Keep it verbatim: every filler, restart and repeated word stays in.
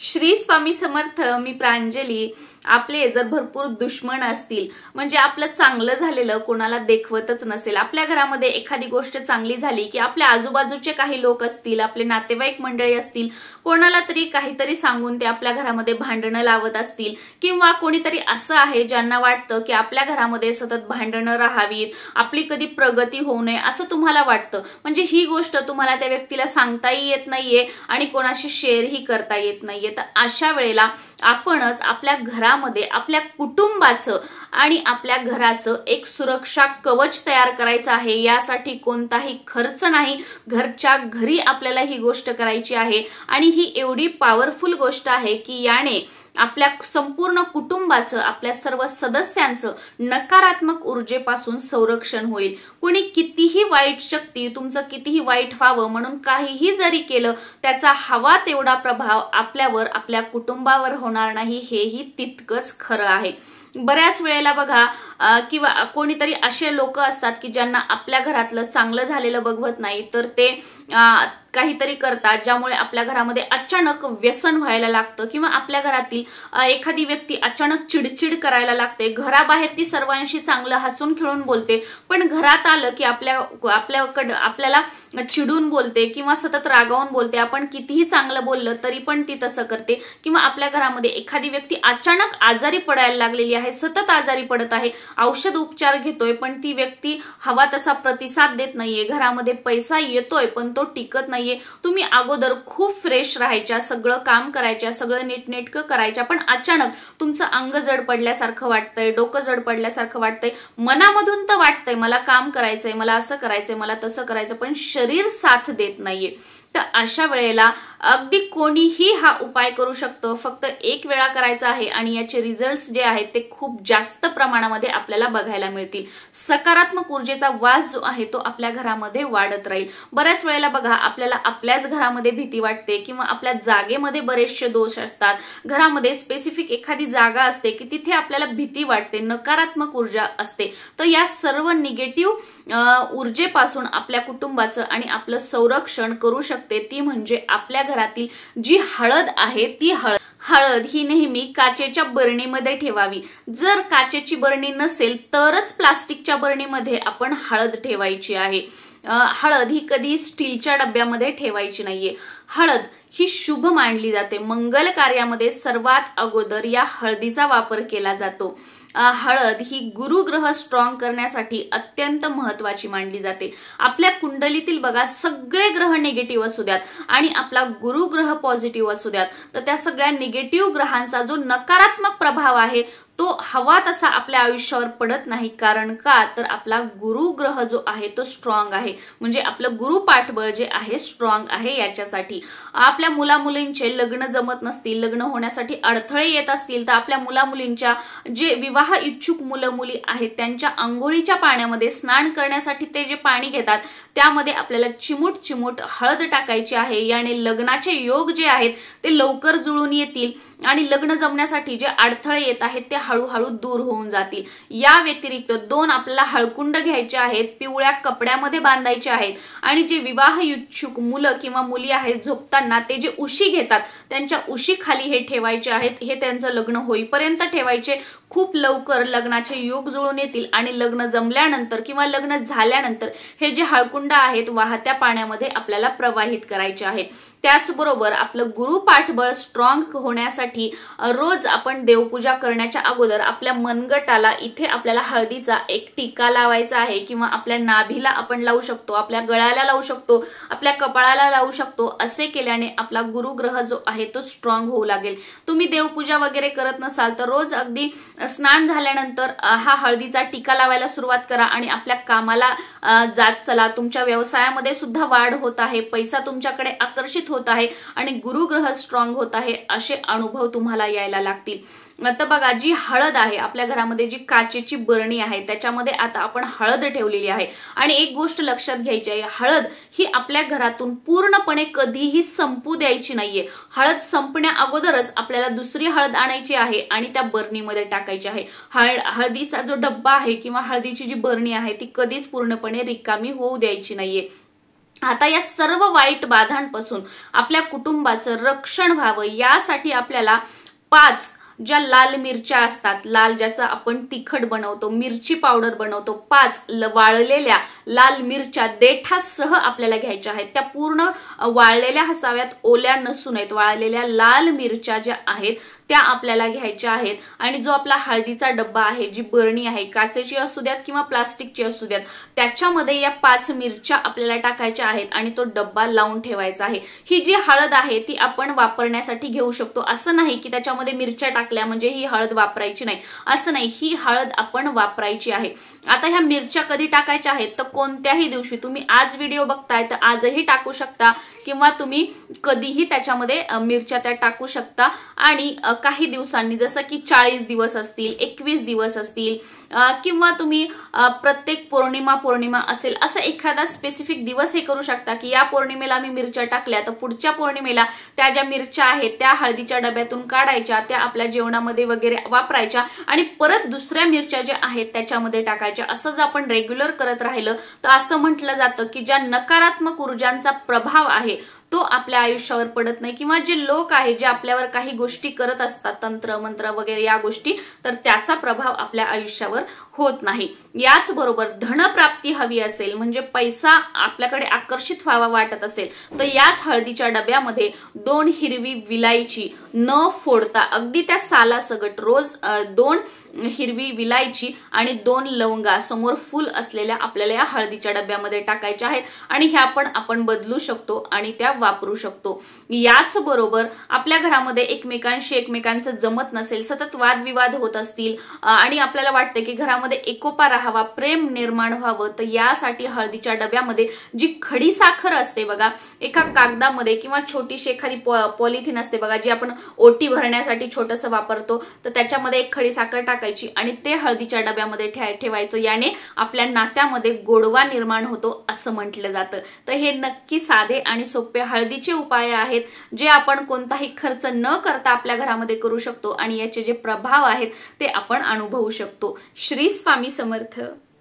श्री स्वामी समर्थ. मी प्रांजली. आपले जर भरपूर दुश्मन असतील म्हणजे आपलं चांगलं झालेलं कोणाला देखवतच नसेल, आपल्या घरामध्ये एखादी गोष्ट चांगली झाली की आपल्या आजूबाजूचे काही लोक असतील, आपले नातेवाईक मंडळी असतील, कोणाला तरी काहीतरी सांगून ते आपल्या घरामध्ये भांडणं लावत असतील, किंवा कोणीतरी असं आहे ज्यांना वाटतं की आपल्या घरामध्ये सतत भांडणं राहावीत, आपली कधी प्रगती होऊ नये असं तुम्हाला वाटतं. म्हणजे ही गोष्ट तुम्हाला त्या व्यक्तीला सांगताही येत नाहीये आणि कोणाशी शेअरही करता येत नाहीये. तर अशा वेळेला आपणच आपल्या घरामध्ये आपल्या कुटुंबाचं आणि आपल्या घराचं एक सुरक्षा कवच तयार करायचं आहे. यासाठी कोणताही खर्च नाही, घरच्या घरी आपल्याला ही गोष्ट करायची आहे आणि ही एवढी पॉवरफुल गोष्ट आहे की याने आपल्या संपूर्ण कुटुंबाचं, आपल्या सर्व सदस्यांचं नकारात्मक ऊर्जेपासून संरक्षण होईल. कोणी कितीही वाईट शक्ती, तुमचं कितीही वाईट व्हावं म्हणून काहीही जरी केलं, त्याचा हवा तेवढा प्रभाव आपल्यावर, आपल्या कुटुंबावर होणार नाही, हेही तितकंच खरं आहे. बऱ्याच वेळेला बघा किंवा कोणीतरी असे लोक असतात की ज्यांना आपल्या घरातलं चांगलं झालेलं बघवत नाही, तर ते काहीतरी करतात ज्यामुळे आपल्या घरामध्ये अचानक व्यसन व्हायला लागतं, किंवा आपल्या घरातील एखादी व्यक्ती अचानक चिडचिड करायला लागते. घराबाहेर ती सर्वांशी चांगलं हसून खेळून बोलते, पण घरात आलं की आपल्या आपल्याकडं आपल्याला चिडून बोलते किंवा सतत रागावून बोलते. आपण कितीही चांगलं बोललं तरी पण ती तसं करते. किंवा आपल्या घरामध्ये एखादी व्यक्ती अचानक आजारी पडायला लागलेली आहे, सतत आजारी पडत आहे, औषध उपचार घेतोय पण ती व्यक्ती हवा तसा प्रतिसाद देत नाहीये. घरामध्ये पैसा येतोय पण तो टिकत नाहीये. तुम्ही अगोदर खूप फ्रेश राहायच्या, सगळं काम करायच्या, सगळं नीटनेटकं करायच्या, पण अचानक तुमचं अंग जड पडल्यासारखं वाटतंय, डोकं जड पडल्यासारखं वाटतंय, मनामधून तर वाटतंय मला काम करायचंय, मला असं करायचंय, मला तसं करायचं, पण शरीर साथ देत नाहीये. तर अशा वेळेला अगदी कोणीही हा उपाय करू शकतो. फक्त एक वेळा करायचा आहे आणि याचे रिझल्ट्स जे आहेत ते खूप जास्त प्रमाणामध्ये आपल्याला बघायला मिळतील. सकारात्मक ऊर्जेचा वास जो आहे तो आपल्या घरामध्ये वाढत राहील. बऱ्याच वेळेला बघा आपल्याला आपल्याच घरामध्ये भीती वाटते किंवा आपल्या जागेमध्ये बरेचसे दोष असतात. घरामध्ये स्पेसिफिक एखादी जागा असते की तिथे आपल्याला भीती वाटते, नकारात्मक ऊर्जा असते. तर या सर्व निगेटिव्ह ऊर्जेपासून आपल्या कुटुंबाचं आणि आपलं संरक्षण करू शकते. ती म्हणजे आपल्या घरातील जी हळद आहे ती हळद हळद ही नेहमी काचेच्या बरणीमध्ये ठेवावी. जर काचेची बरणी नसेल तरच प्लास्टिकच्या बरणीमध्ये आपण हळद ठेवायची आहे. हळद ही कधी स्टीलच्या डब्यामध्ये ठेवायची नाहीये. हळद ही शुभ मानली जाते. मंगल कार्यामध्ये सर्वात अगोदर या हळदीचा वापर केला जातो. हळद ही गुरुग्रह स्ट्रॉंग करण्यासाठी अत्यंत महत्वाची मानली जाते. आपल्या कुंडलीतील बघा सगळे ग्रह निगेटिव्ह असू द्यात आणि आपला गुरुग्रह पॉझिटिव्ह असू द्यात, तर त्या सगळ्या निगेटिव्ह ग्रहांचा जो नकारात्मक प्रभाव आहे तो हवा तसा आपल्या आयुष्यावर पडत नाही. कारण का तर आपला गुरु ग्रह जो आहे तो स्ट्रॉंग आहे, म्हणजे आपलं गुरु पाठबळ जे आहे स्ट्रॉंग आहे. याच्यासाठी आपल्या मुला मुलींचे लग्न जमत नसतील, लग्न होण्यासाठी अडथळे येत असतील, तर आपल्या मुला मुलींच्या जे विवाह इच्छुक मुलं मुली आहेत त्यांच्या आंघोळीच्या पाण्यामध्ये स्नान करण्यासाठी ते जे पाणी घेतात त्यामध्ये आपल्याला चिमूट चिमूट हळद टाकायची आहे. याने लग्नाचे योग जे आहेत ते लवकर जुळून येतील आणि लग्न जमण्यासाठी जे अडथळे येत आहेत ते हळूहळू दूर होऊन जातील. या व्यतिरिक्त दोन आपल्याला हळकुंड घ्यायचे आहेत, पिवळ्या कपड्यामध्ये बांधायचे आहेत आणि जे विवाह इच्छुक मुलं किंवा मुली आहेत झोपताना ते जे उशी घेतात त्यांच्या उशी खाली हे ठेवायचे आहेत. हे त्यांचं लग्न होईपर्यंत ठेवायचे. खूप लवकर लग्नाचे योग जुळून येतील आणि लग्न जमल्यानंतर किंवा लग्न झाल्यानंतर हे जे हळकुंड आहेत वाहत्या पाण्यामध्ये आपल्याला प्रवाहित करायचे आहेत. त्याचबरोबर आपलं गुरु पाठबळ स्ट्रॉंग होण्यासाठी रोज आपण देवपूजा करण्याच्या अगोदर आपल्या मनगटाला इथे आपल्याला हळदीचा एक टिका लावायचा आहे, किंवा आपल्या नाभीला आपण लावू शकतो, आपल्या गळ्याला लावू शकतो, आपल्या कपाळाला लावू शकतो. असे केल्याने आपला गुरुग्रह जो आहे तो स्ट्रॉंग होऊ लागेल. तुम्ही देवपूजा वगैरे करत नसाल तर रोज अगदी स्नान झाल्यानंतर हा हळदीचा टिका लावायला सुरुवात करा आणि आपल्या कामाला जात चला. तुमच्या व्यवसायामध्ये सुद्धा वाढ होत आहे, पैसा तुमच्याकडे आकर्षित होत आहे आणि गुरुग्रह स्ट्रॉंग होत आहे, असे अनुभव तुम्हाला यायला लागतील. तर बघा जी हळद आहे आपल्या घरामध्ये, जी काचेची बरणी आहे त्याच्यामध्ये आता आपण हळद ठेवलेली आहे. आणि एक गोष्ट लक्षात घ्यायची आहे, हळद ही आपल्या घरातून पूर्णपणे कधीही संपू द्यायची नाहीये. हळद संपण्या अगोदरच आपल्याला दुसरी हळद आणायची आहे आणि त्या बरणीमध्ये टाकायची आहे. हळ हळदीचा जो डब्बा आहे किंवा हळदीची जी बरणी आहे ती कधीच पूर्णपणे रिकामी होऊ द्यायची नाहीये. आता या सर्व वाईट बाधांपासून आपल्या कुटुंबाचं रक्षण व्हावं यासाठी आपल्याला पाच ज्या लाल मिरच्या असतात, लाल ज्याचा आपण तिखट बनवतो, मिरची पावडर बनवतो, पाच वाळलेल्या लाल मिरच्या देठासह आपल्याला घ्यायच्या आहेत। त्या पूर्ण वाळलेल्या हसाव्यात, ओल्या नसू नयेत। वाळलेल्या लाल मिरच्या ज्या आहेत त्या आपल्याला घ्यायच्या आहेत। आणि जो आपला हळदीचा डब्बा आहे, जी बरणी आहे, काचेची असू द्यात किंवा प्लास्टिकची असू द्यात, त्याच्यामध्ये या पाच मिरच्या आपल्याला टाकायच्या आहेत आणि तो डब्बा लावून ठेवायचा आहे। ही जी हळद आहे ती आपण वापरण्यासाठी घेऊ शकतो, असं नाही की त्याच्यामध्ये मिरच्या टाकल्या म्हणजे ही हळद वापरायची नाही, असं नाही, ही हळद आपण वापरायची आहे। आता ह्या मिरच्या कधी टाकायच्या आहेत तर कोणत्याही दिवशी, तुम्ही आज व्हिडिओ बघताय तर आजही टाकू शकता किंवा तुम्ही कधीही त्याच्यामध्ये मिरच्या त्या टाकू शकता। आणि काही दिवसांनी, जसं की चाळीस दिवस असतील, एकवीस दिवस असतील किंवा तुम्ही प्रत्येक पौर्णिमा पौर्णिमा असेल असं एखादा स्पेसिफिक दिवस हे करू शकता की या पौर्णिमेला मी मिरच्या टाकल्या तर पुढच्या पौर्णिमेला त्या ज्या मिरच्या आहेत त्या हळदीच्या डब्यातून काढायच्या, त्या आपल्या जेवणामध्ये वगैरे वापरायच्या आणि परत दुसऱ्या मिरच्या ज्या आहेत त्याच्यामध्ये टाकायच्या। असं जर आपण रेग्युलर करत राहिलं तर असं म्हटलं जातं की ज्या नकारात्मक ऊर्जांचा प्रभाव आहे तो आपल्या आयुष्यावर पडत नाही, किंवा जे लोक आहे जे आपल्यावर काही गोष्टी करत असतात, तंत्र मंत्र वगैरे या गोष्टी, तर त्याचा प्रभाव आपल्या आयुष्यावर होत नाही। याच बरोबर धनप्राप्ती हवी असेल, म्हणजे पैसा आपल्याकडे आकर्षित व्हावा वाटत असेल, तर याच हळदीच्या डब्यामध्ये दोन हिरवी विलायची न फोडता अगदी त्या सालासगट रोज दोन हिरवी विलायची आणि दोन लवंगा समोर फुल असलेल्या आपल्याला या हळदीच्या डब्यामध्ये टाकायच्या आहेत आणि ह्या पण आपण बदलू शकतो आणि त्या वापरू शकतो। याच बरोबर आपल्या घरामध्ये एकमेकांशी एकमेकांचं जमत नसेल, सतत वादविवाद होत असतील आणि आपल्याला वाटतं की घरामध्ये एकोपा राहावा, प्रेम निर्माण व्हावं, तर यासाठी हळदीच्या डब्यामध्ये जी खडी साखर असते बघा, एका कागदामध्ये किंवा छोटीशी एखादी पॉलिथिन असते बघा, जी आपण ओटी भरण्यासाठी छोटंसं वापरतो, तर त्याच्यामध्ये एक खडी साखर टाकायची आणि ते हळदीच्या डब्यामध्ये ठेवायचं। याने आपल्या नात्यामध्ये गोडवा निर्माण होतो असं म्हटलं जातं। तर हे नक्की साधे आणि सोपे हळदीचे उपाय आहेत जे आपण कोणताही खर्च न करता आपल्या घरामध्ये करू शकतो आणि याचे जे प्रभाव आहेत ते आपण अनुभवू शकतो। श्री स्वामी समर्थ।